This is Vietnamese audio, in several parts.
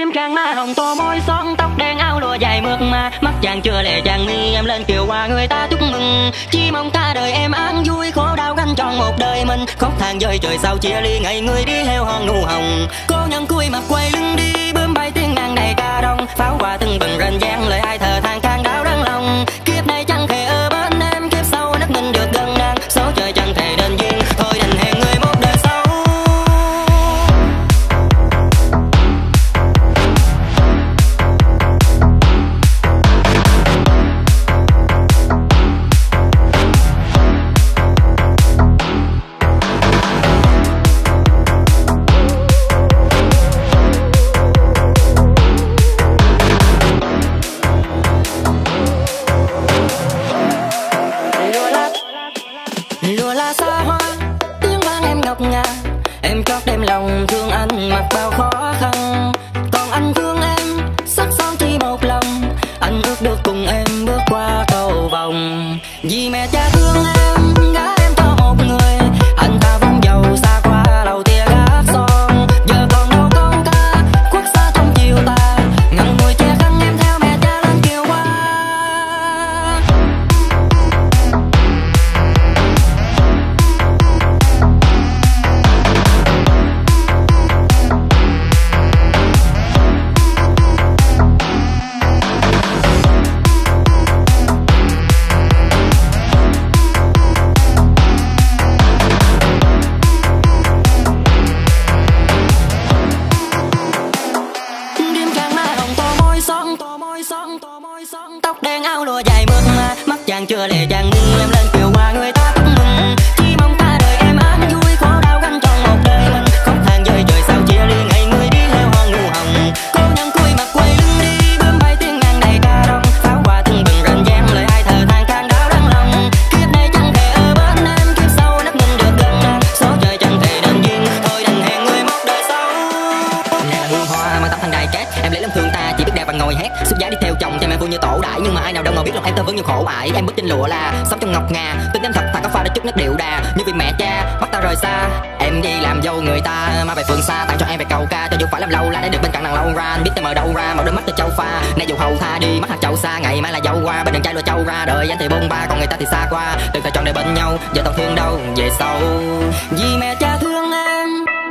Đêm trăng má hồng tô môi son, tóc đen áo lụa dài mượt mà, mắt chàng chưa lệ chàng mi em lên kiều qua người ta chúc mừng. Chỉ mong cả đời em an vui, khổ đau gánh trọn một đời mình. Khóc than dơi trời sao chia ly, ngày người đi heo hòn nụ hồng. Cô nhân cúi mặt quay lưng đi, bướm bay tiếng ngàn đầy ca đông. Pháo hoa từng bừng rền vang, lời ai thờ than can đau đớn lòng. Kiếp này chẳng thể ở bên em, kiếp sau nước mình được gần đang. Số trời chẳng thể nên duyên, thôi đành hẹn người một đời sau. Lùa lá xa hoa, tiếng vang em ngọc ngà. Em chót đem lòng thương anh mặc bao khó khăn. Còn anh thương em, sắc son chỉ một lòng. Anh ước được cùng em bước qua cầu vồng. Vì mẹ cha thương em, gả em cho một người. Anh ta vong dầu xa qua lầu tia gác son. Giờ còn đâu con ca, khuất xa trong chiều tà. Ngậm ngùi che khăn em theo mẹ cha lên kiều qua. Tóc đen áo lụa dài mượt mà, mắt chàng chưa lệ chàng mi em lên kiều qua người ta chúc mừng. Chỉ mong cả đời em an vui, khổ đau gánh trọn một đời mình. Khóc than dơi trời sao chia ly, ngày người đi heo hòn nụ hồng. Cô nhân cúi mặt quay lưng đi, bướm bay tiếng ngàn đầy ca đông. Pháo hoa từng bừng rền vang, lời ai thờ than can đau đớn lòng. Kiếp này chẳng thể ở bên em, kiếp sau nước mình được gần đang. Số trời chẳng thể nên duyên, thôi đành hẹn người một đời sau. Này là hương hoa mang tóc thằng đài kết, em lấy lòng thương ta chỉ biết đẹp và ngồi hét. Xuất giá đi theo chồng cha mẹ vui như tổ đại, nhưng mà ai nào đâu ngờ biết lòng em thơ vẫn nhiều khổ ải. Em bước trên lụa là sống trong ngọc ngà, tính em thật thà có pha đã chút nét điệu đà. Nhưng vì mẹ cha bắt ta rời xa, em đi làm dâu người ta mà về phường xa. Tặng cho em về cầu ca, cho dù phải làm lâu la để được bên cạnh nàng lâu ra. Anh biết em ở đâu ra, một đôi mắt cho châu pha. Nay dù hầu tha đi mắt hạt châu xa, ngày mai là dâu qua bên đường trai lùa châu ra. Đời anh thì bôn ba, còn người ta thì xa qua. Từng phải chọn đời bên nhau, giờ tao thương đâu về sau. Vì mẹ cha thương em.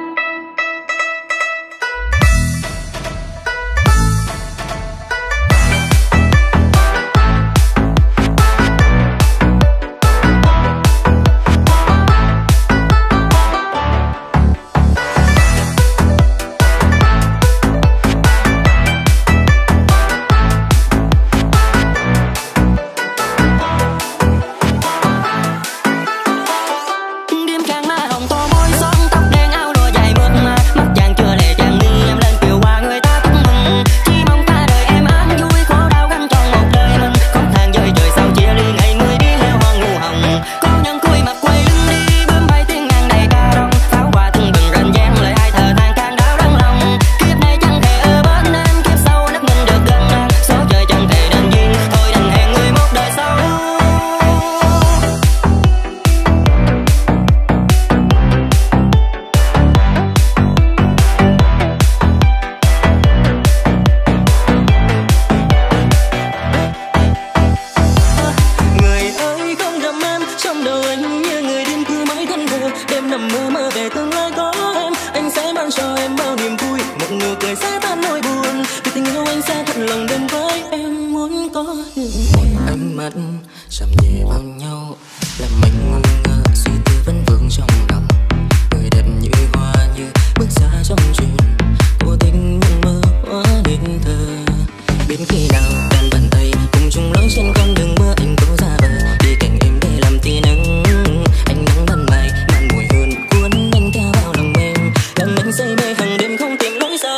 Sầm nhẹ vào nhau làm mình ngu ngơ, suy tư vẫn vương trong lòng. Người đẹp như hoa như bước xa trong truyền, vô tình những mơ hóa nên thơ. Biết khi nào đàn bàn tay cùng chung lối trên con đường mưa, anh cố ra bờ đi cạnh em để làm tia nắng. Anh nắng ban mai màn mùi hương cuốn anh theo vào lòng em, làm anh say mê hàng đêm không tìm lối ra.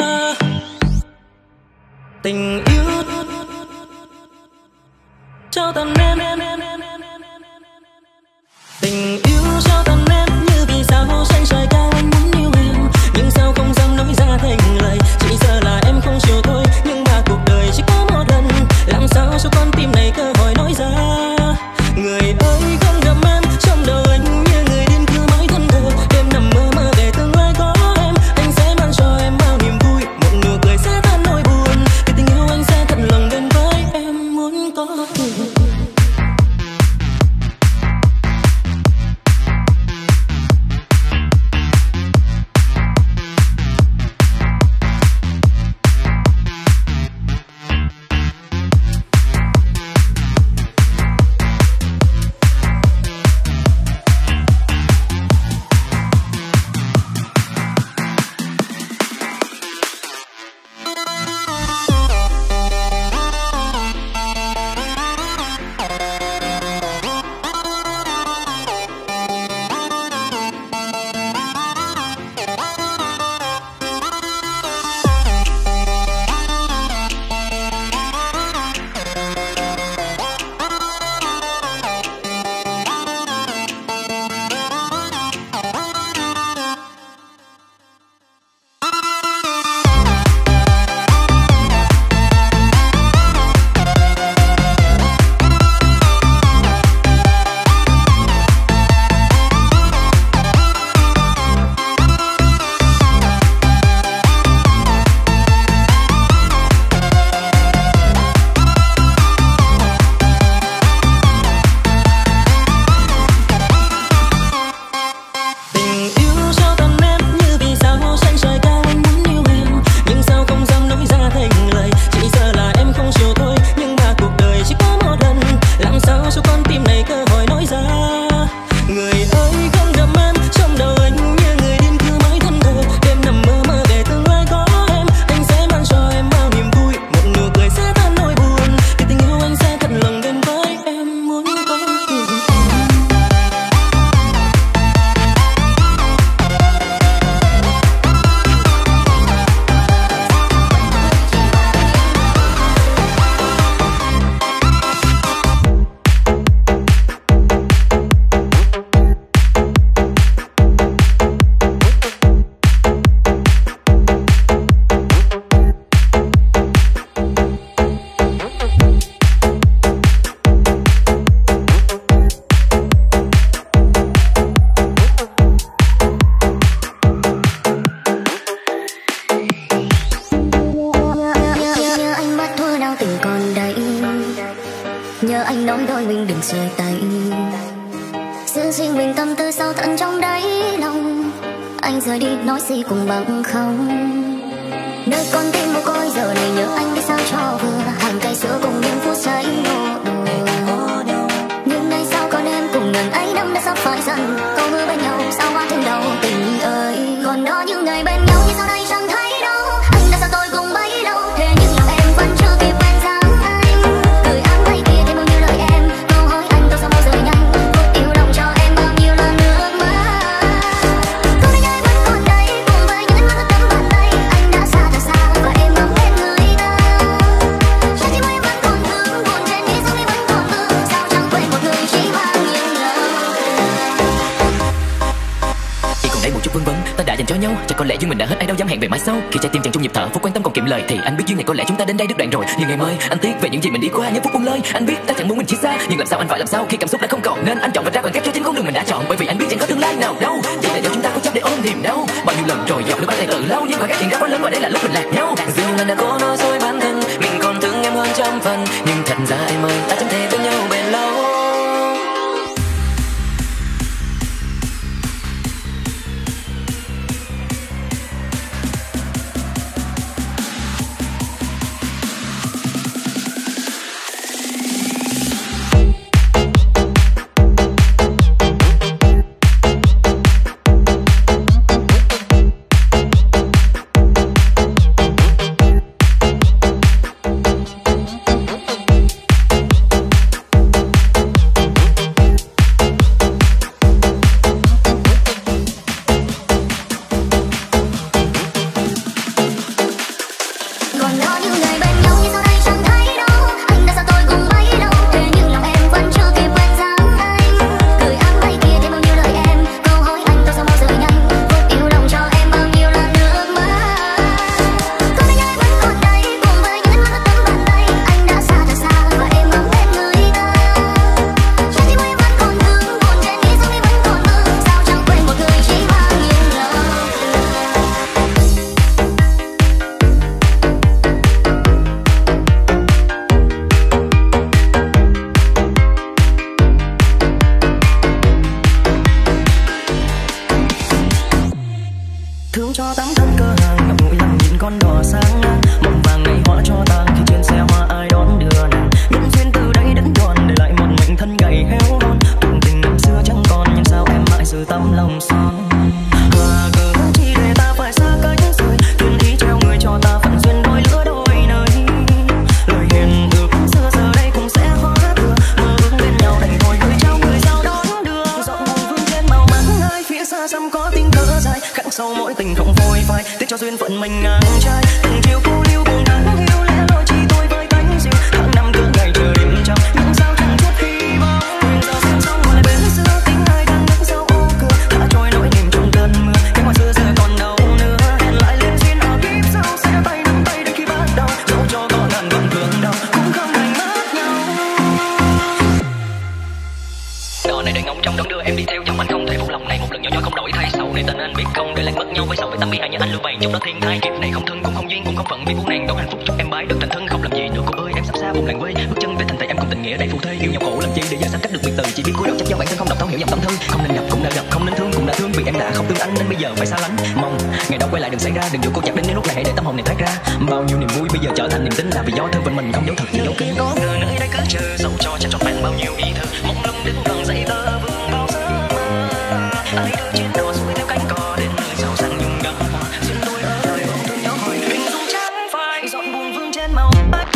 Tình yêu cho tàn em, tình yêu cho tàn em như vì sao xanh trời cao anh muốn yêu em, nhưng sao không dám nói ra thành lời. Chỉ sợ là em không chịu thôi, nhưng mà cuộc đời chỉ có một lần, làm sao cho con tim này cơ hội nói ra. Người ơi không gặp em trong đầu anh như người điên cứ mãi thân thờ, đêm nằm mơ mơ về tương lai có em, anh sẽ mang cho em bao niềm vui, một nụ cười nói đôi mình đừng rời tay. Giữ riêng mình tâm tư sâu tận trong đáy lòng. Anh rời đi nói gì cũng bằng không. Nơi con tim mồ côi giờ này nhớ anh biết sao cho vừa. Hàng cây sữa cùng những phút giây ngộ đùa. Nhưng ngày sau con em cùng ngần ấy năm đã sắp phải dần. Câu hứa bên nhau sao hoa thương đau tình ơi. Còn đó những ngày bên nhau như sau đây chẳng thấy đâu. Anh đã xa tôi cùng bấy lâu. Thế nhưng lòng em vẫn chưa kịp quen dáng anh. Cười áng tay kia thêm bao nhiêu lời em. Câu hỏi anh tôi sao bao giờ nhanh. Phút yêu lòng cho em bao nhiêu là nước mắt. Câu này ai vẫn còn đây cùng với những ánh mắt tấm bàn tay. Anh đã xa thật xa và em mong bên người ta. Trái tim em vẫn còn thương buồn trên nghĩ rằng em vẫn còn thương. Sao chẳng quên một người chỉ mang những lời. Chỉ còn đấy một chút vương vấn ta đã dành cho nhau. Chắc có lẽ duyên mình đã hết ai đâu dám hẹn về mãi sau. Khi trái tim chẳng chung nhịp thở vô quan tâm còn kiệm lời. Thì anh biết duyên này có lẽ chúng ta đến đây đứt đoạn rồi. Nhưng ngày mai anh tiếc về những gì mình đi qua những phút buông lơi. Anh biết ta chẳng muốn mình chia xa. Nhưng làm sao anh phải làm sao khi cảm xúc đã không còn. Nên anh chọn vạch ra khoảng cách cho chính con đường mình đã chọn. Bởi vì anh biết chẳng có tương lai nào đâu. Chỉ là do chúng ta cố chấp để ôm niềm đau. Bao nhiêu lần rồi giọt nước mắt này tự lau. Nhưng khoảng cách hiện ra quá lớn và đây là lúc mình lạc nhau. Dường anh đã cố nói dối bản thân mình còn thương em hơn trăm phần. Nhưng thật ra em ơi ta chẳng thể bên nhau bền lâu. Thương cho tấm thân cơ hàng ngậm ngùi lặng nhìn con đò sáng ngang. Mộng vàng ngày hóa cho tàn khi trên xe hoa ai đón đưa nàng. Nhân duyên từ đây đến đòn để lại một mệnh thân gầy héo hon. Tưởng tình năm xưa chẳng còn nhưng sao em mãi giữ tấm lòng son. Hòa cờ chỉ để ta phải xa cách rồi. Thiên ý treo người cho ta phận duyên đôi lứa đôi nơi. Lời hiền ước xưa giờ đây cũng sẽ hóa thừa. Mơ ước bên nhau đành thôi người trao người sao đón đưa. Dọn buồn vương trên màu mắng ai phía xa xăm có tiếng thở dài. Khắc sâu mỗi tình không phôi phai. Tiếc cho duyên phận mình ngang trai. Từng chiều cô liêu buồn đáng hiu lẽ loi chỉ tôi với cánh diều. Tháng năm cứ ngày chờ đêm trăng nhưng sao chẳng chút hy vọng. Quên giờ xem xong ngồi lại bên xưa tính ai đang đứng sau ô cửa. Đã trôi nỗi niềm trong cơn mưa. Cái hoa xưa giờ còn đâu nữa. Hẹn lại liên duyên ở kiếp sau. Sẽ tay nắm tay đến khi bắt đầu. Dẫu cho có ngàn vòng thương đau cũng không đành mất nhau. Đò này đời ngóng trong đón đưa em đi theo chồng anh không thể phụ lòng này một lần nhỏ nhoi không đổi thay. Sau này tên anh biết không để lại mất nhau với sau với tâm bị hai như anh lưu bày chúc đó thiên thai. Kiếp này không thân cũng không duyên cũng không phận vì vô nàng đâu hạnh phúc chúc em bái được thành thân không làm gì nữa cô ơi em sắp xa vùng làng quê. Bước chân về thành tay em cùng tình nghĩa đầy phù thê yêu nhau khổ làm chi để giờ xa cách được biệt từ. Chỉ biết cúi đầu chấp do bản thân không đọc thấu hiểu dòng tâm thư. Không nên gặp cũng đã gặp không nên thương cũng đã thương vì em đã không thương anh nên bây giờ phải xa lánh. Mong ngày đó quay lại đừng xảy ra đừng dụ cô chặt đến những lúc này hãy để tâm hồn này thoát ra. Bao nhiêu niềm vui bây giờ trở thành niềm tin là vì do thân phận mình không dấu thật chỉ dấu kín. Có ngờ nơi đây cứ chờ dẫu cho chắc trọn vẹn bao nhiêu ý thơ mong lung đến gần dây tơ vương bao giấc mơ. Ai đưa trên đò xuôi theo cánh cò đến nơi giàu sang nhung đỏ duyên tôi ở đời ôm thương nhau hồi hình dung chẳng phai dọn buồn vương trên màu bách.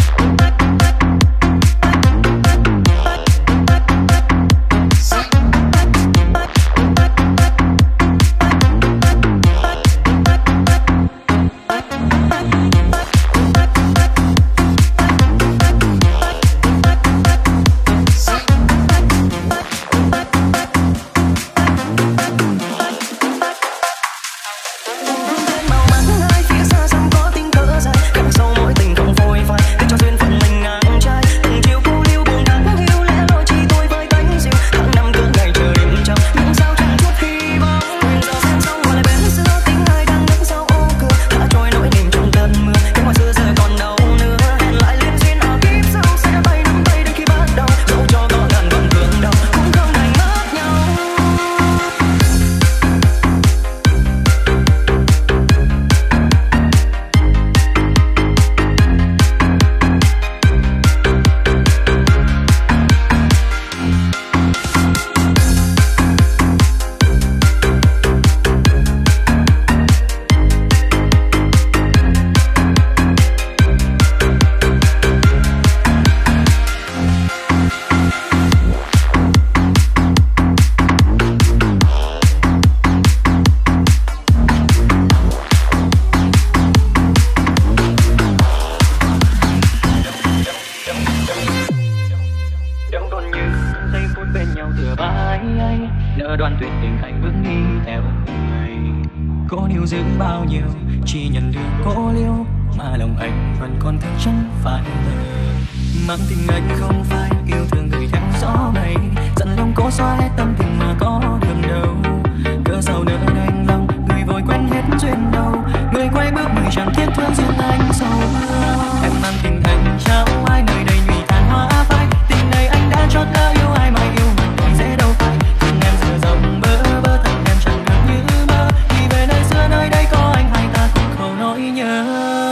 bao nhiêu, chỉ nhận được cô liêu mà lòng anh vẫn còn thức chẳng phải mơ. Mang tình anh không phải yêu thương người theo gió mây, dặn lòng cố xóa hết tâm tình mà có được đâu. Cớ sao nỡ đành lòng người vội quen hết duyên đâu, người quay bước người chẳng thiết thương riêng anh sâu mưa. Em mang tình anh trao ai nơi đây nhụy tàn hoa phai, tình này anh đã chót lỡ yêu ai mà yêu mình anh dễ đâu phải. Tình em giờ rộng bơ bơ thật em chẳng được như mơ, đi về nơi xưa nơi đây có anh hai ta cùng khổ nỗi nhớ.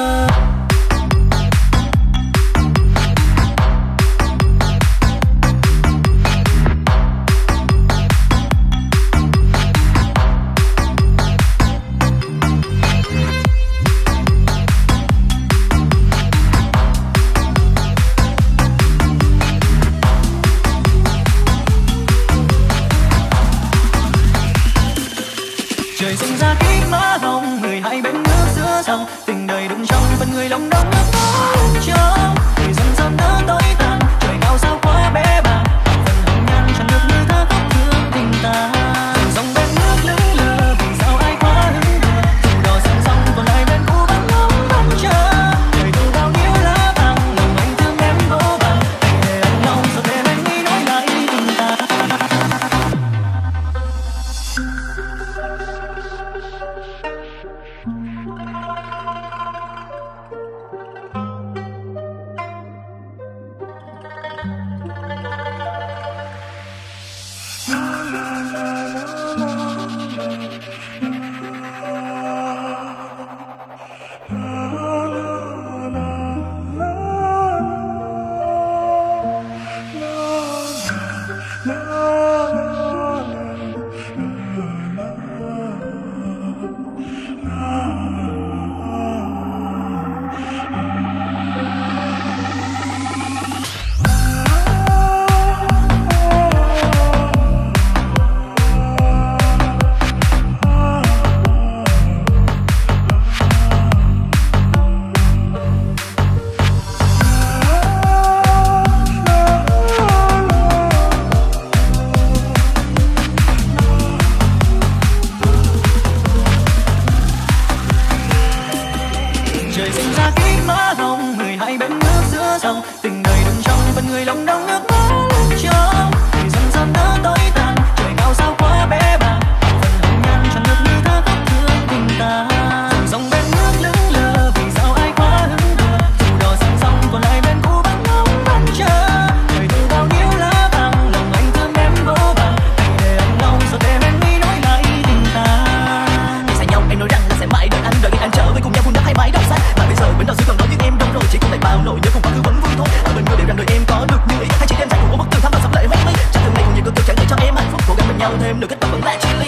Trời sinh ra kính má hồng, người hai bên nước giữa dòng, tình đời đừng trong phần người lòng đông nước mắt trong. Người dần dần nỡ tối tàn, trời cao sao quá bé bàng, phần hồng nhan chẳng được như thơ khóc thương tình ta. Dòng bên nước lững lờ, vì sao ai quá hứng hờ, dù đò sang sông còn lại bên cũ vẫn ngóng vẫn chờ. Đời từ bao nhiêu lá vàng, lòng anh thương em vô vàng, anh để anh lòng rồi để anh nghĩ nói lại tình ta. Trời sinh ra kính má hồng, người hai bên nước giữa dòng, tình đời đừng trong phần người lòng đông nước mắt trong. Người dần dần nỡ tối tàn, trời cao sao quá bé bàng, phần hồng nhan chẳng được như thơ khóc thương tình ta. Dòng bên nước lững lờ, vì sao ai quá hứng hờ, dù đò sang sông còn lại bên cũ vẫn ngóng vẫn chờ. Đời từ bao nhiêu lá vàng, lòng anh thương em vô vàng, anh để anh lòng rồi để em nghĩ nói lại tình ta. Ngày xa nhau em nói rằng là sẽ mãi đợi anh trở về cùng nhau vun đắp hai mái đầu xanh. Mà bây giờ bên đầu xưa còn nói những em đâu rồi, chỉ còn lại bao nỗi nhớ cùng quá khứ vẫn vui thôi. Ở bên người đều rằng đời em có được như ý, hay chỉ đem dành một bức tường thắm và sắp lệ hoét mi. Chắc thường này cùng những câu chẳng để cho em hạnh phúc, cố gắng bên nhau thêm nữa kết quả vẫn là chia ly.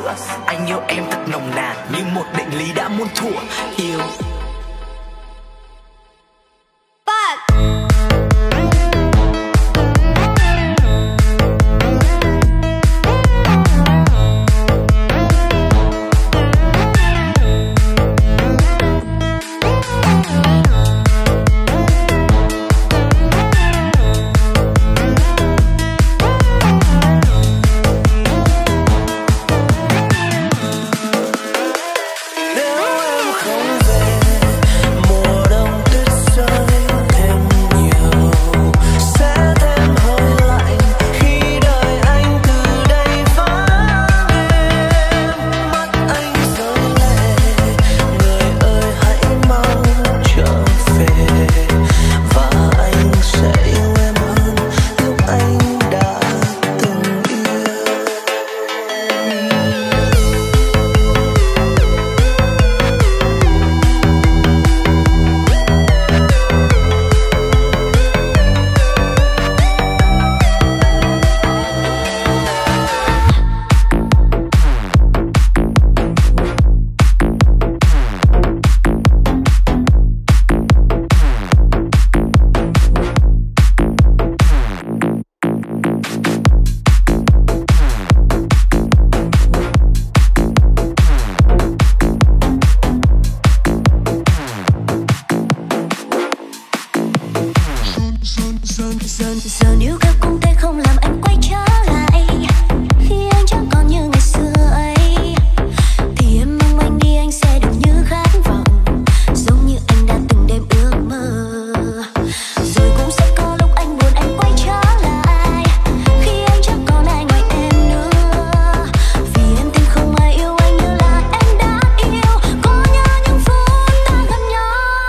nữa. Anh yêu em thật nồng nàn như một định lý đã muôn thuở. Yêu Giờ níu kéo cung tay không làm anh quay trở lại. Khi anh chẳng còn như ngày xưa ấy, thì em mong anh đi anh sẽ được như khát vọng, giống như anh đã từng đêm ước mơ. Rồi cũng sẽ có lúc anh buồn anh quay trở lại, khi anh chẳng còn ai ngoài em nữa. Vì em tin không ai yêu anh như là em đã yêu. Có nhớ những phút ta gần nhau,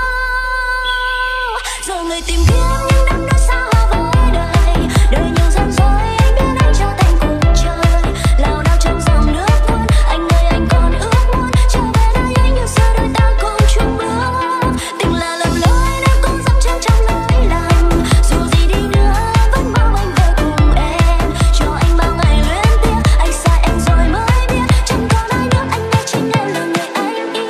rồi người tìm kiếm những đắm đuối xa hoa với đời. Đời nhiều gian dối anh biết anh trở thành cuộc chơi, lao đao trong dòng nước cuốn. Anh ơi anh còn ước muốn trở về nơi anh như xưa, đôi ta cùng chung bước. Tình là lầm lỗi nếu cũng dẫm chân trong lỗi lầm, dù gì đi nữa vẫn mong anh về cùng em. Cho anh bao ngày luyến tiếc, anh xa em rồi mới biết chẳng còn ai nữa, anh biết chính em là người anh yêu.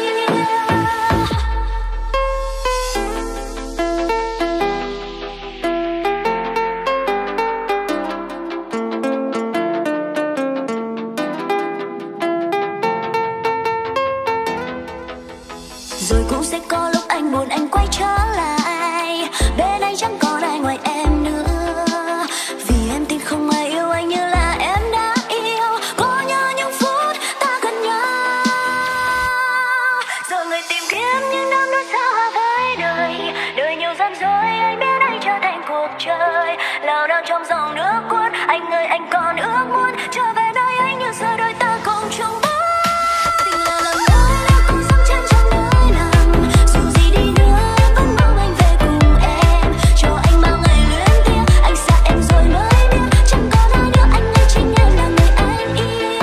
Rồi cũng sẽ có lúc anh buồn anh quay trở lại, bên anh chẳng còn ai ngoài em nữa. Vì em tin không ai yêu anh như là em đã yêu. Có nhớ những phút ta gần nhau, rồi người tìm kiếm những đắm đuối xa hoa với đời. Đời nhiều gian dối anh biết anh trở thành cuộc chơi, lao đao trong dòng nước cuốn. Anh ơi anh còn ước muốn trở về nơi anh như xưa, đôi ta cùng chung bước. Tình là lầm lỗi nếu cũng dẫm chân trong lỗi lầm, dù gì đi nữa vẫn mong anh về cùng em. Cho anh bao ngày luyến tiếc, anh xa em rồi mới biết chẳng còn ai nữa, anh ơi chính em là người anh yêu.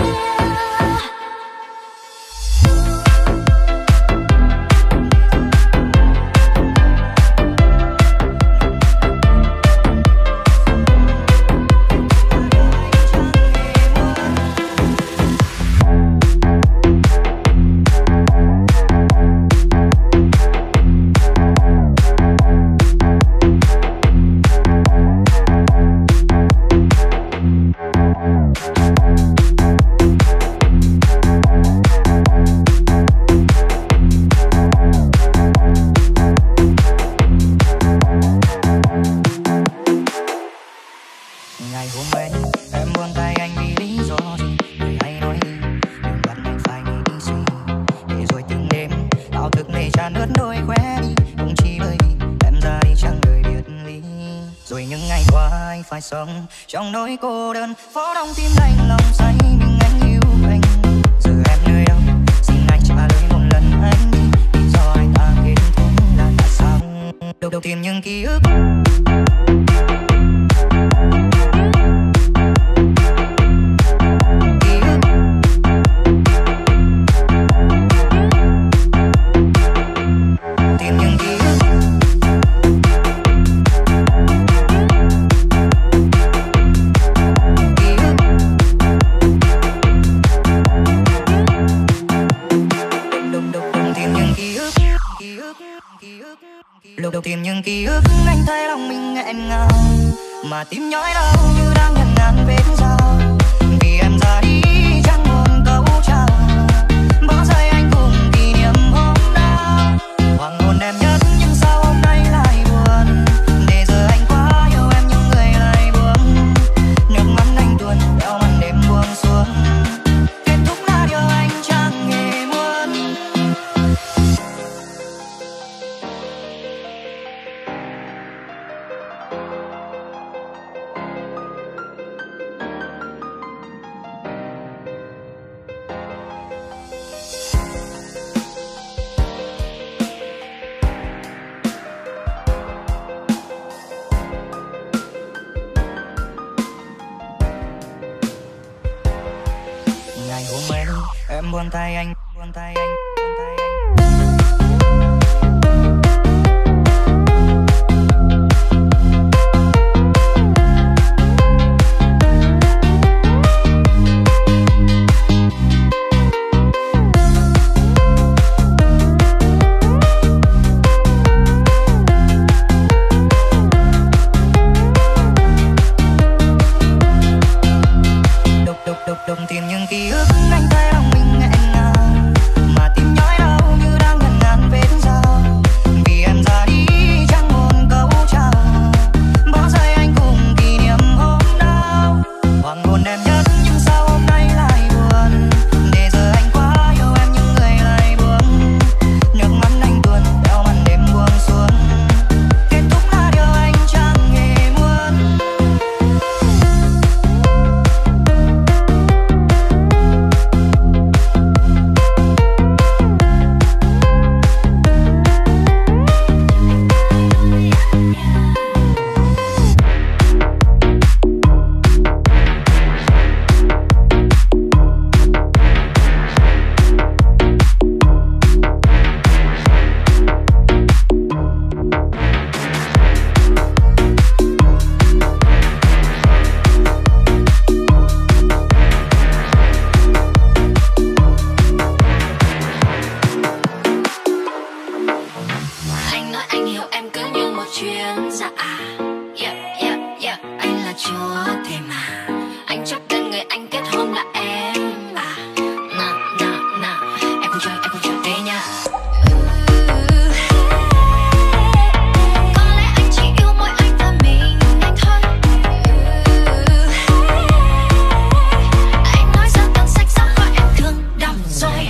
Ngày hôm ấy em buông tay anh vì lý do gì, người hay nói đi đừng bắt anh phải nghĩ suy. Để rồi từng đêm tao thức để tràn ướt đôi khóe đi, cũng chỉ bởi vì em ra đi chẳng lời biệt ly. Rồi những ngày qua anh phải sống trong nỗi cô đơn, phố đông tim đành lòng say nhưng anh yêu anh. Giờ em nơi đâu xin anh trả lời một lần anh đi, lý do hai ta kết thúc là tại sao đầu tiên những ký ức. những ký ức anh thấy lòng mình nghẹn ngào, mà tim nhói đau như đang ngần ngàn vết dao. Vì em ra đi chẳng buồn câu chào, bỏ rơi anh cùng kỷ niệm hôm nào. Hoàng hôn em nhất nhưng sao hôm nay lại buồn, để giờ anh quá yêu em nhưng người lại buông. Nước mắt anh tuôn theo màn đêm buông xuống, kết thúc là điều anh chẳng hề muốn. Ngày hôm ấy em buông tay anh, buông tay anh, buông tay anh. Độc tìm những ký ức anh thấy lòng mình nghẹn ngào, mà tim nhói đau như đang ngần ngàn vết dao. Vì em ra đi chẳng buồn câu chào, bỏ rơi anh cùng kỷ niệm hôm nào. Hoàng hôn em nhất nhưng sao hôm nay lại buồn, để giờ anh quá yêu em nhưng người lại buông. Nước mắt anh tuôn theo màn đêm buông xuống, kết thúc là điều anh chẳng hề muốn. Anh nói anh hiểu em cứ như một chuyến dạ. Yeah, yeah, yeah, anh là chúa thế mà. Anh chắc tên người anh kết hôn là em à. Nào, nào, nào, em không chơi thế nha. Có lẽ anh chỉ yêu mỗi anh và mình anh thôi. Anh nói ra từng sách giáo khoa em thương đọc rồi.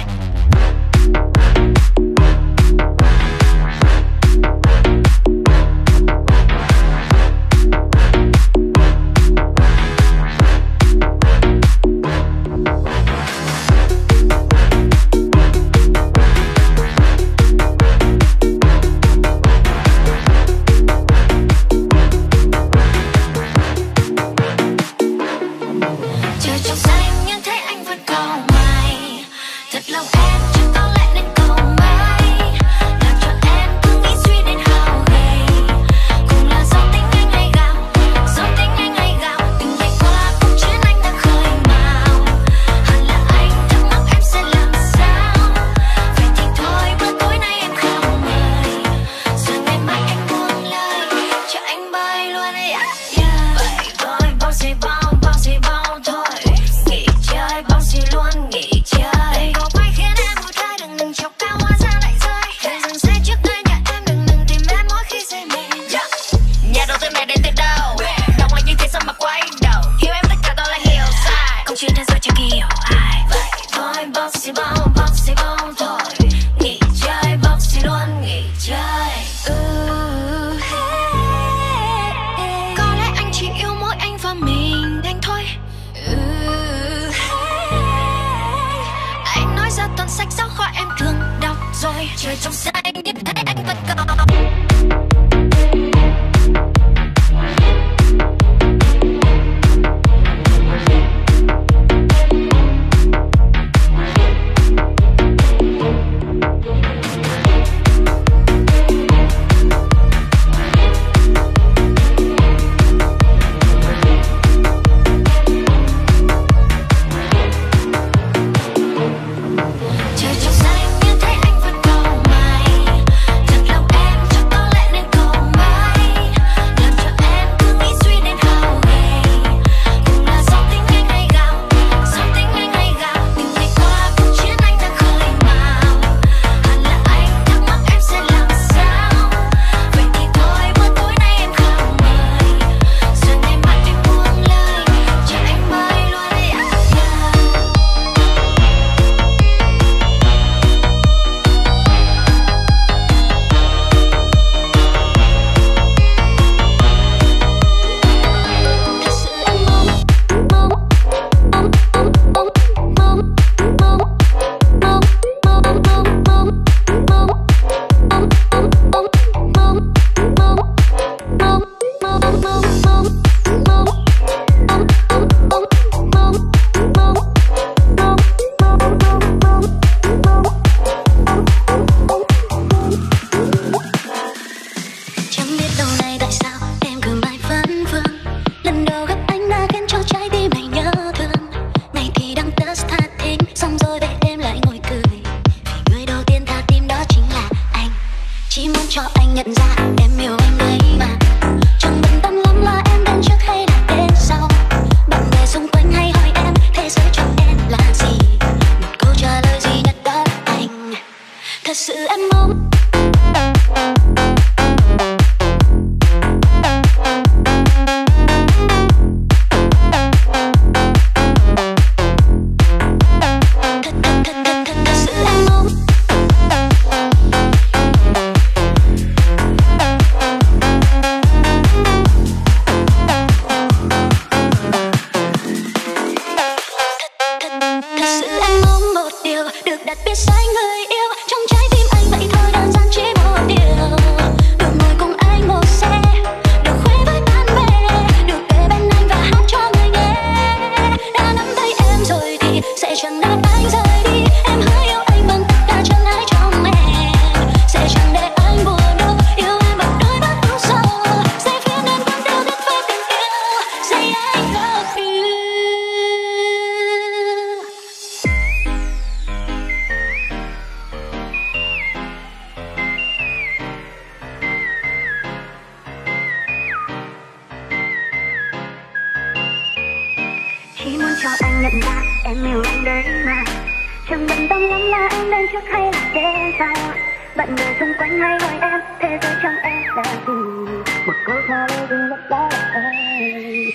đang nhận ra em yêu anh đấy mà. Chẳng bận tâm lắm là em đến trước hay là đến sau. Bạn bè xung quanh hay hỏi em thế giới trong em là gì. Một câu trả lời duy nhất đó là em.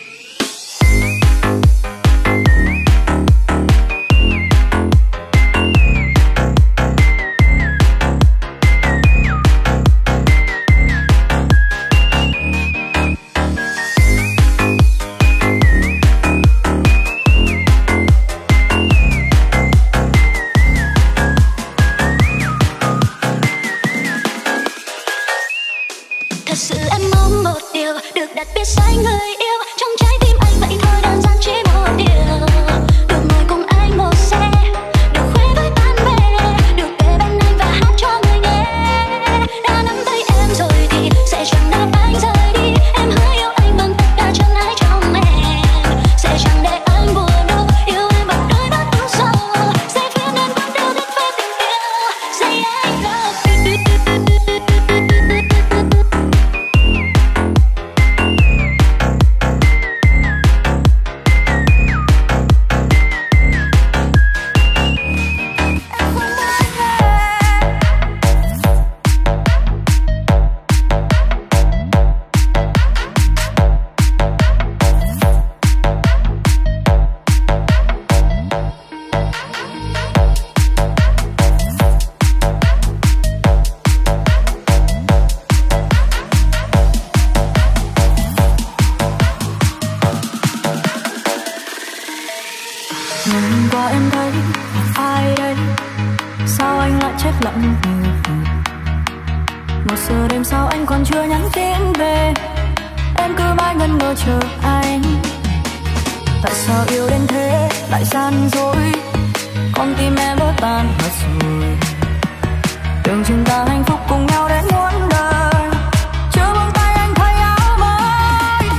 Nhìn qua em thấy ai đây? Sao anh lại chết lặng như vậy? 1 giờ đêm sao anh còn chưa nhắn tin về? Em cứ mãi ngẩn ngơ chờ anh. Tại sao yêu đến thế lại gian dối? Con tim em vỡ tan mất rồi. Tưởng chừng ta hạnh phúc cùng nhau đến muôn đời. Chưa buông tay anh thay áo mới.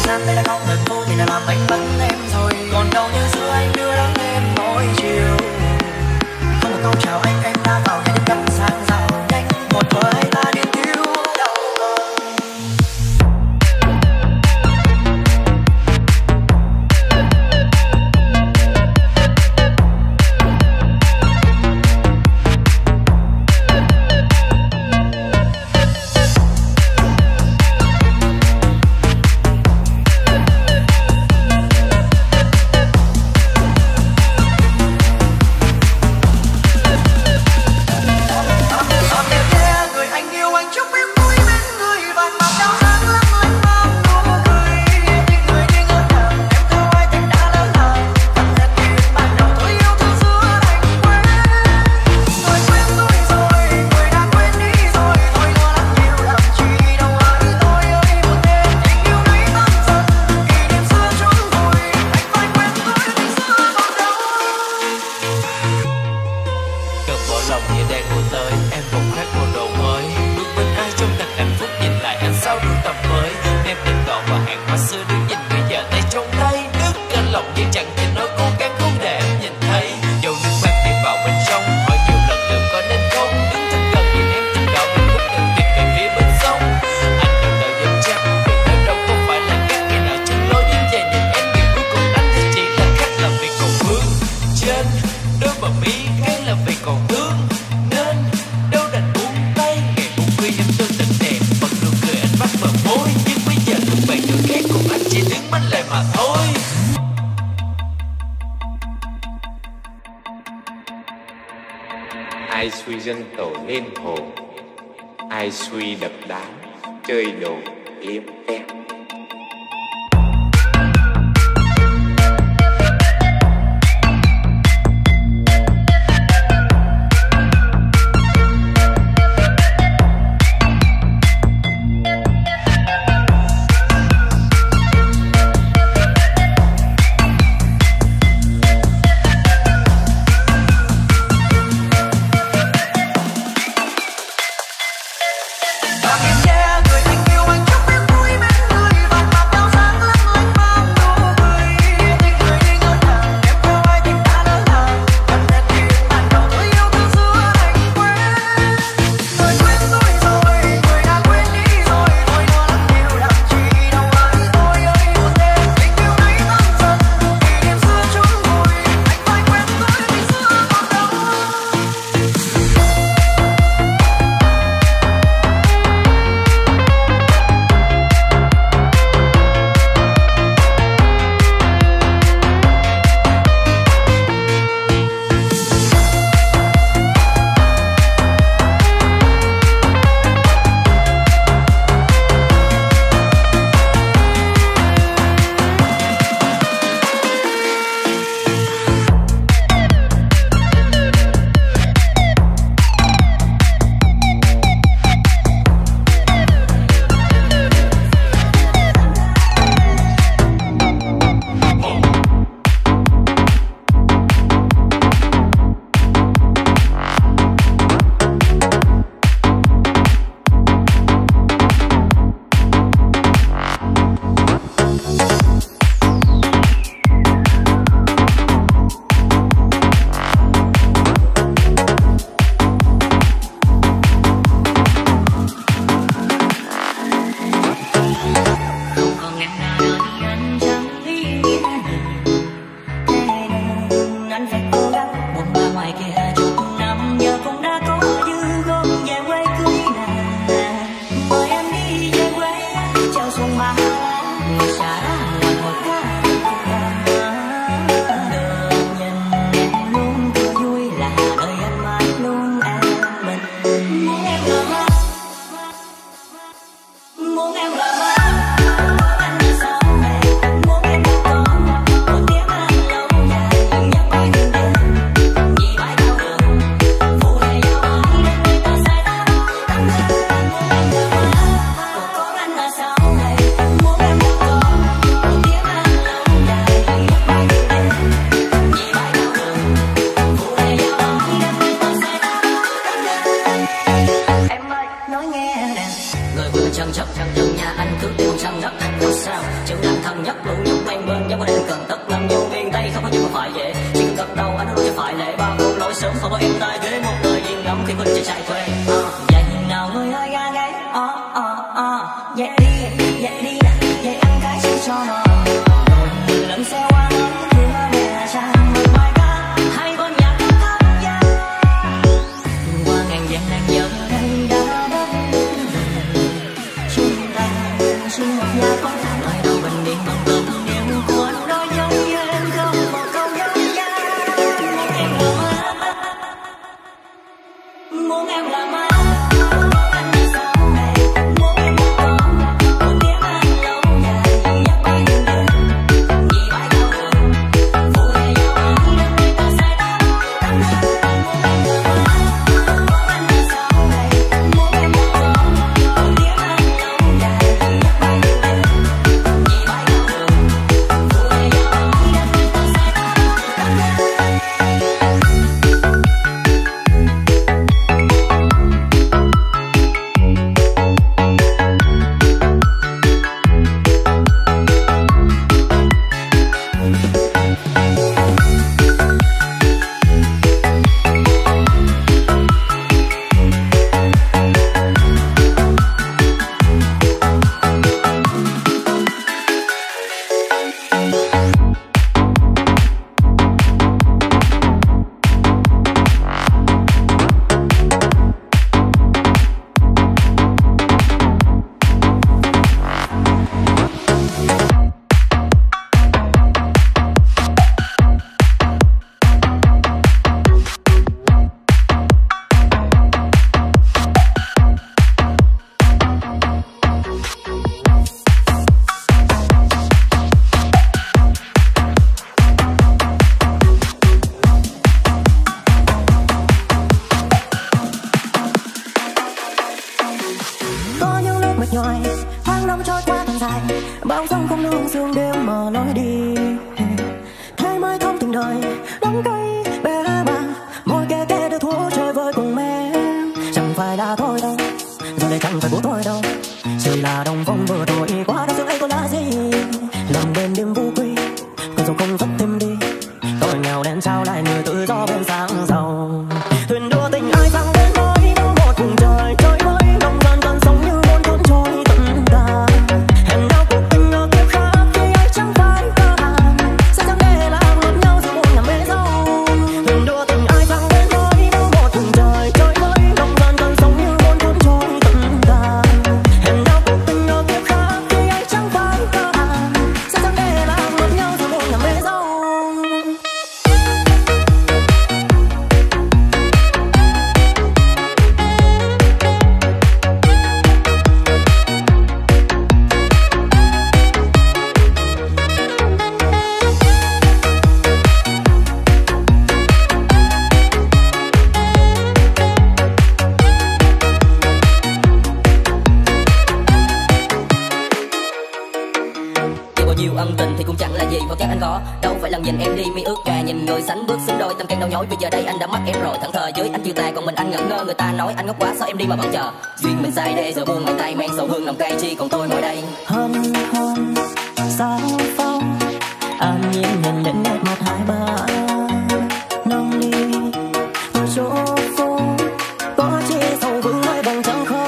gian đây đã không ngừng vui thì đã làm anh mất em rồi. Còn đâu như xưa anh đưa đón em mỗi chiều, không một câu chào anh em đã vào nhà đi cắm sang rào nhanh một vời ta điên thiếu đâu. Ai suy dân tổ lên hồ, ai suy đập đá chơi đồ liếm tem. chẳng chọc chẳng từng nhà anh cứ tiêu chẳng ngất không sao chịu đựng dắt lũ nhục quen bên dắt qua đây cần tất làm vô miền tây không có gì mà phải về chỉ cần gật đầu anh nói cho phải lệ bao câu lỗi sớm không có em tai ghế một đời yên lắm khi có chị trai thuê vậy nào người ơi ga gáy vậy đi vậy ăn cái xin cho nó rồi lần xe qua thương mẹ sang một bài ca hay con nhạc thắp giá qua ngàn vàng nàng giờ đây đã đến chúng ta xin một nhà có ai đâu bình yên bằng tâm niệm của anh nói giống như em không một câu dối gian muốn em làm ai đi mà vẫn chờ duyên mình say để giờ buông bàn tay mang sầu hương lòng cay chi còn tôi ngồi đây hân sao phong an nhiên nhìn đến nét mặt hai ba nông ly ở chỗ phố có chi sầu hương nơi bằng trăng khó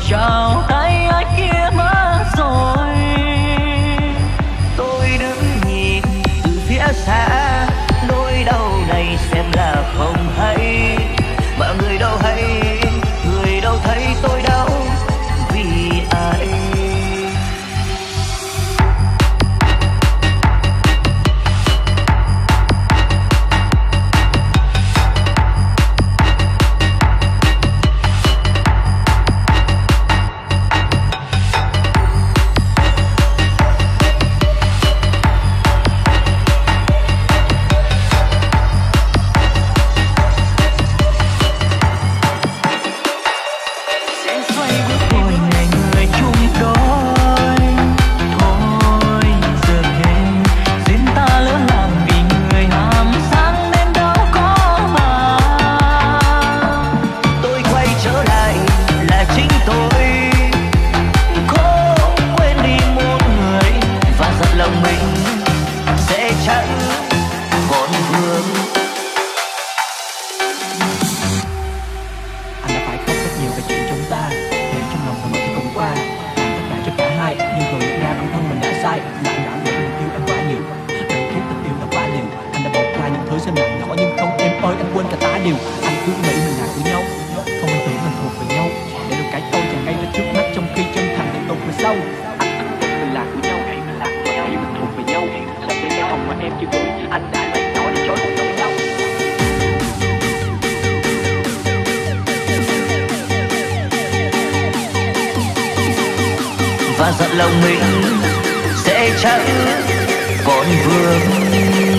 chào tay ai kia mất rồi. Tôi đứng nhìn từ phía xa, nỗi đau này xem là không hay, mà người đâu hay, người đâu thấy tôi đau vì ai. Và giận lòng mình sẽ chẳng còn vương.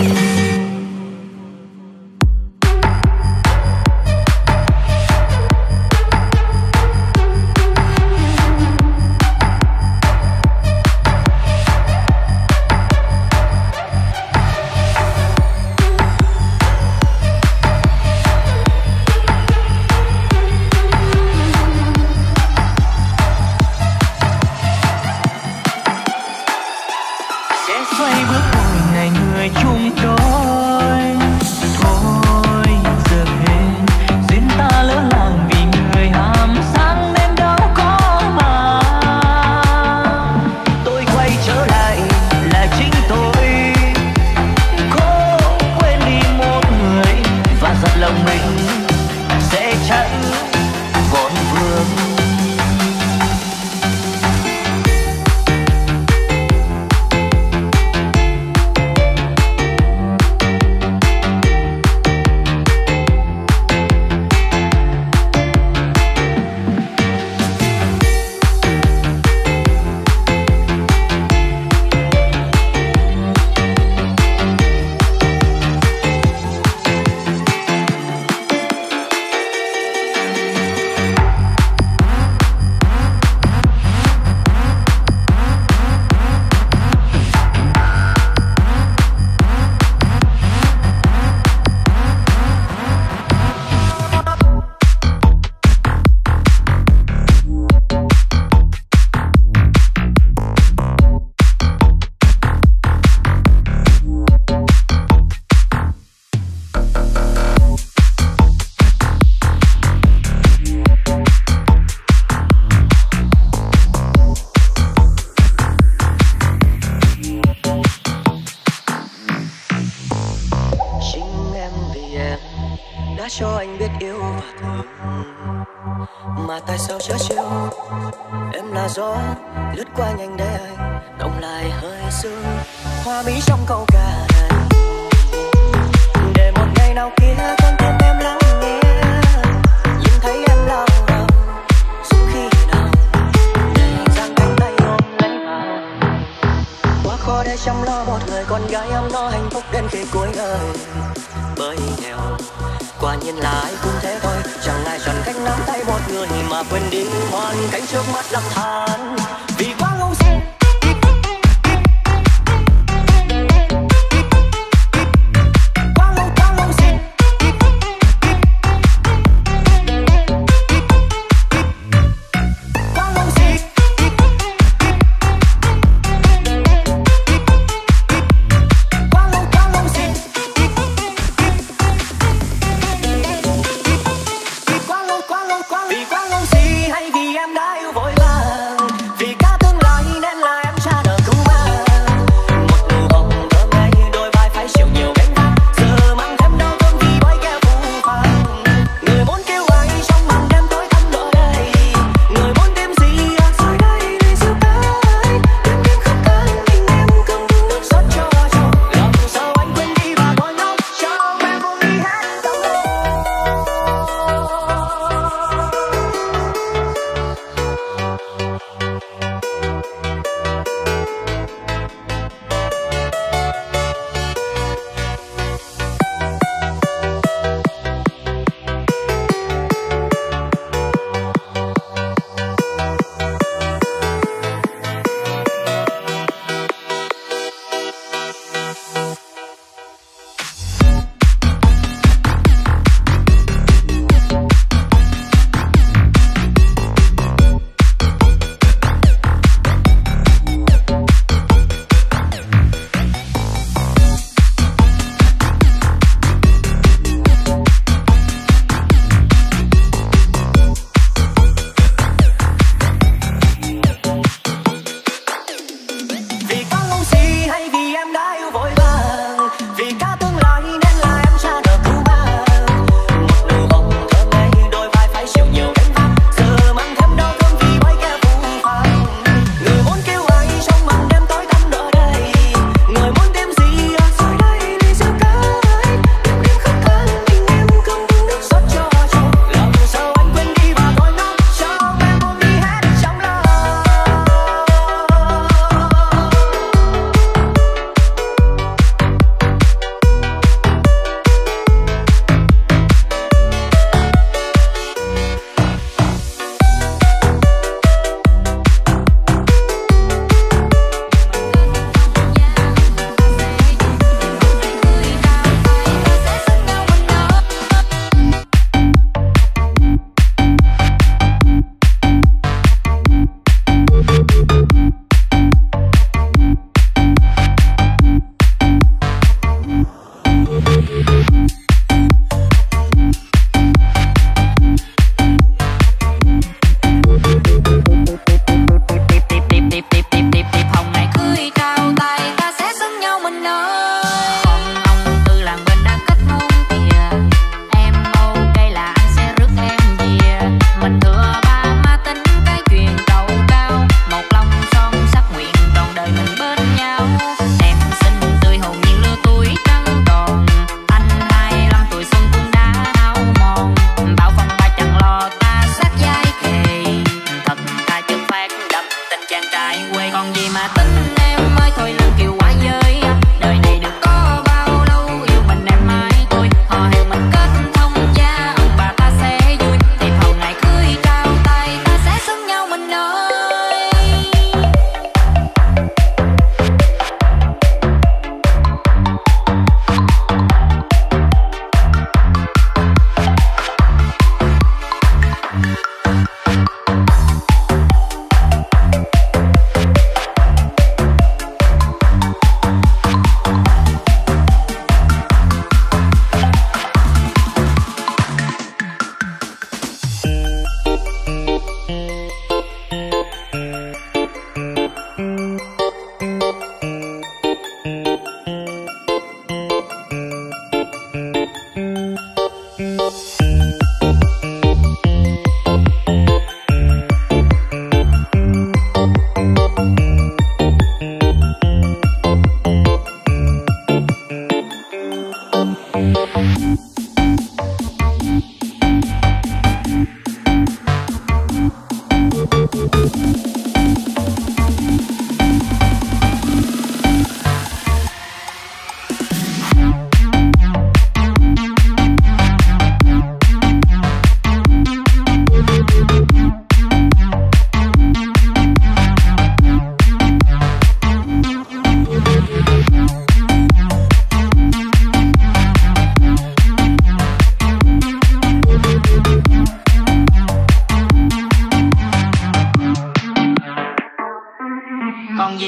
Cho anh biết yêu và thương, mà tại sao chớ chiều em là gió lướt qua nhanh để anh động lại hơi sương hoa mỹ trong câu ca này, để một ngày nào kia con tim em lắng nghe, nhìn thấy em lao đầu dù khi nào để anh giang cánh tay ôm lấy vào. Quá khó để chăm lo một người con gái ấm no hạnh phúc đến khi cuối đời, bởi nghèo quả nhiên là ai cũng thế thôi, chẳng ai chọn cách nắm tay một người mà quên đi hoàn cảnh trước mắt lầm than vì quá ngu si. Vì quá ngu si hay vì em đã yêu vội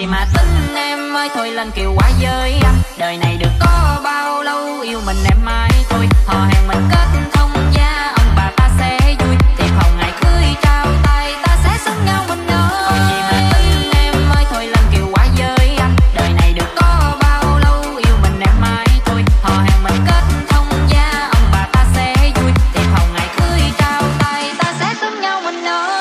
gì mà tính em ơi, thôi lên kiều quá với anh. Đời này được có bao lâu, yêu mình em mãi thôi. Hò hẹn mình kết thông gia, ông bà ta sẽ vui. Tiệc hồng ngày cưới trao tay, ta sẽ xứng nhau mình ơi. Còn gì mà tính em ơi, thôi lên kiều quá với anh. Đời này được có bao lâu, yêu mình em mãi thôi. Hò hẹn mình kết thông gia, ông bà ta sẽ vui. Tiệc hồng ngày cưới trao tay, ta sẽ xứng nhau mình ơi.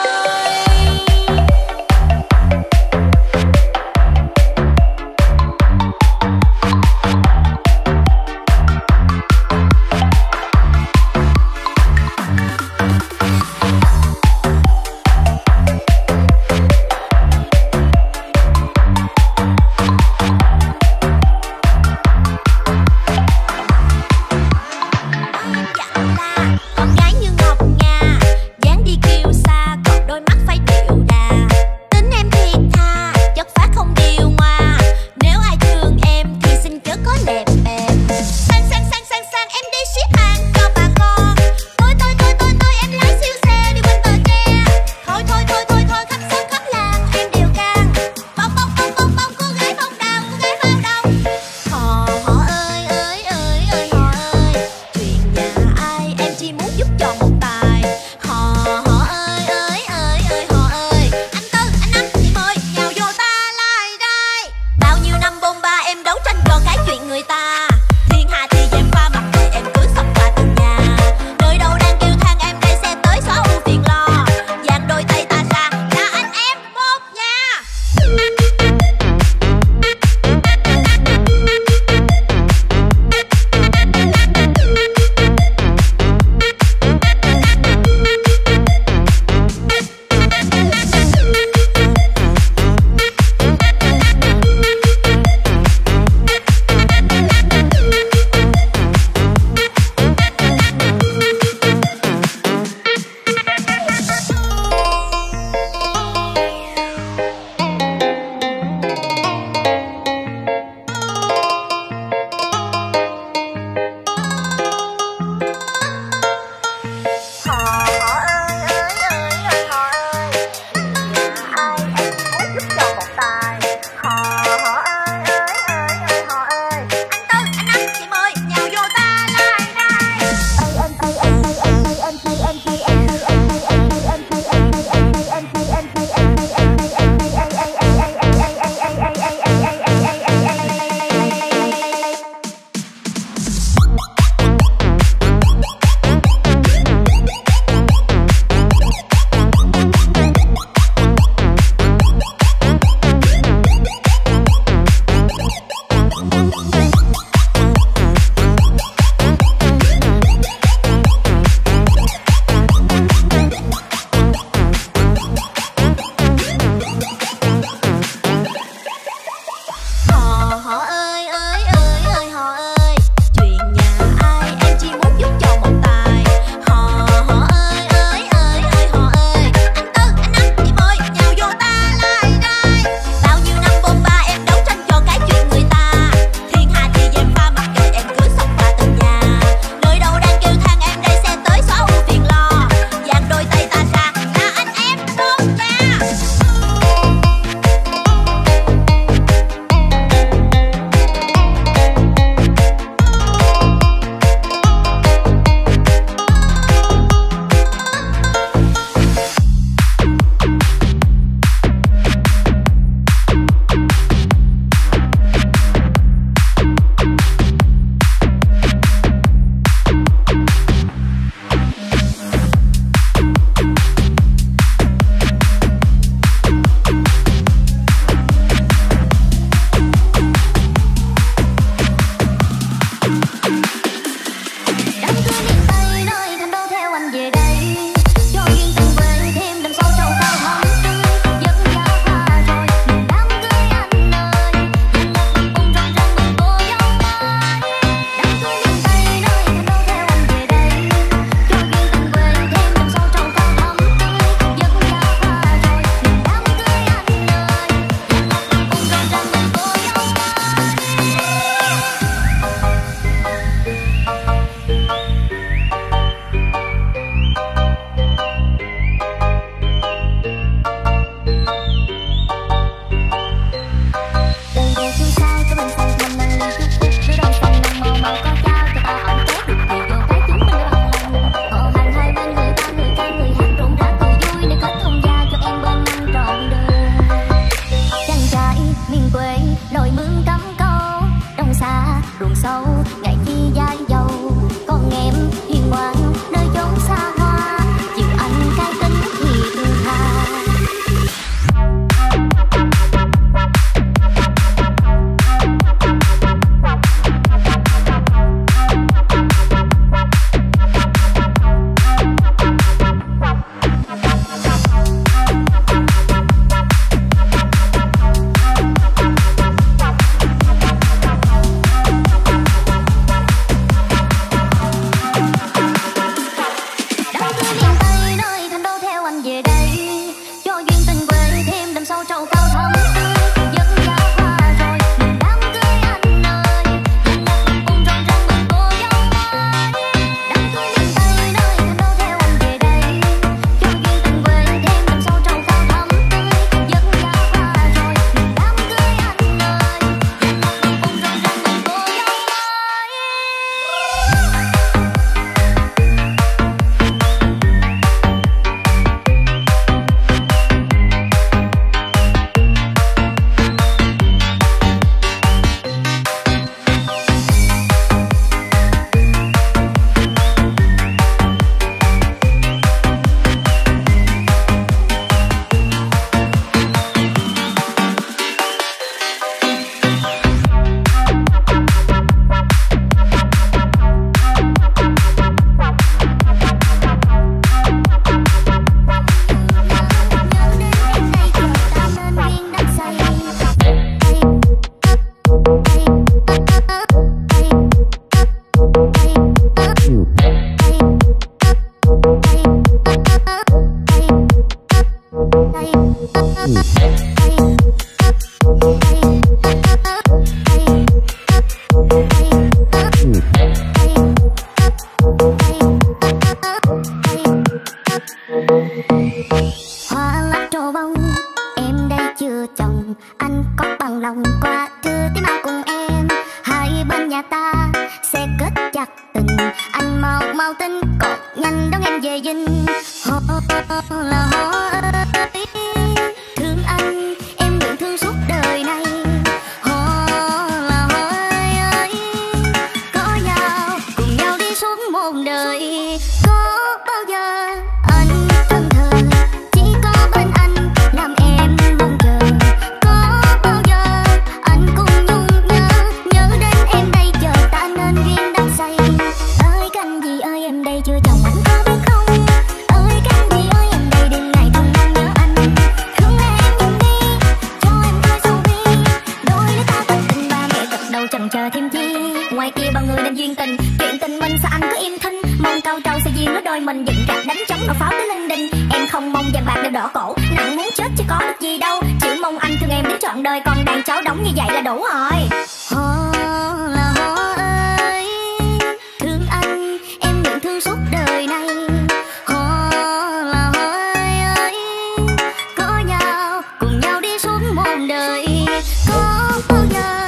Hoa lá trổ bông, em đây chưa chồng, anh có bằng lòng qua thư tiếng Anh cùng em. Hai bên nhà ta sẽ kết chặt tình, anh mau mau tin còn nhanh đón em về dinh. Ho là ho ơi, thương anh em nguyện thương suốt đời này. Ho là ho ơi, có nhau cùng nhau đi suốt một đời. Có bao giờ anh thân thờ chỉ có bên anh làm em mong chờ. Có bao giờ anh cùng nhung nhớ đến em đây chờ ta nên duyên đắm say. Ơi canh gì ơi em đây chưa chồng anh có biết không? Ơi canh gì ơi em đây đêm ngày thương mong nhớ anh. Thương em nhìn đi cho em coi sâu bi, đôi lứa ta thật tình ba mẹ gật đầu chần chờ thêm chi. Ngoài kia bao người nên duyên tình, chuyện tình mình sao anh cứ im thinh. Mong câu trâu sẽ duyên nó đôi mình dựng rạp đánh trống nổ pháo tới linh đình. Em không mong vàng bạc đều đỏ cổ, nặng muốn chết chứ có được gì đâu. Chỉ mong anh thương em đến trọn đời, còn đàn cháu đóng như vậy là đủ rồi. Ho là ho ơi, thương anh em nguyện thương suốt đời này. Ho là ho ơi, có nhau cùng nhau đi suốt một đời. Có bao giờ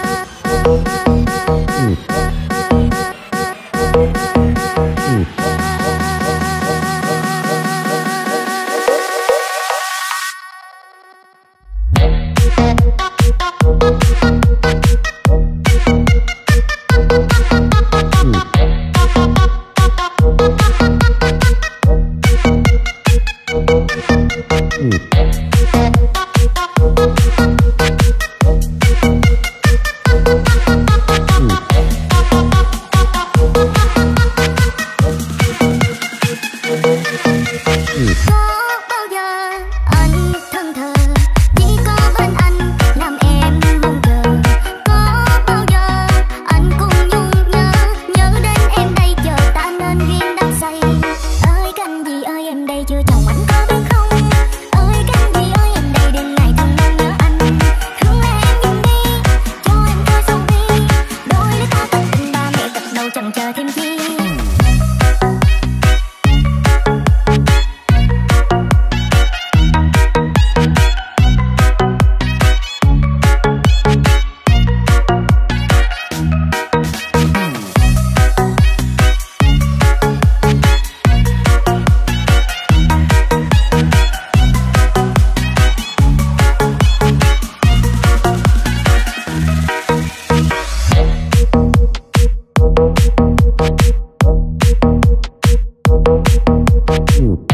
anh thân thờ chỉ có bên anh làm em mong chờ. Có bao giờ anh cùng nhung nhớ đến em đây chờ ta nên duyên đắm say. Ơi canh gì ơi em đây chưa chồng anh có biết không? Ơi canh gì ơi em đây đêm ngày thương mong nhớ anh. Thương em nhìn đi cho em coi sâu bi, đôi lứa ta thật tình ba mẹ gật đầu chần chờ thêm chi. Mm.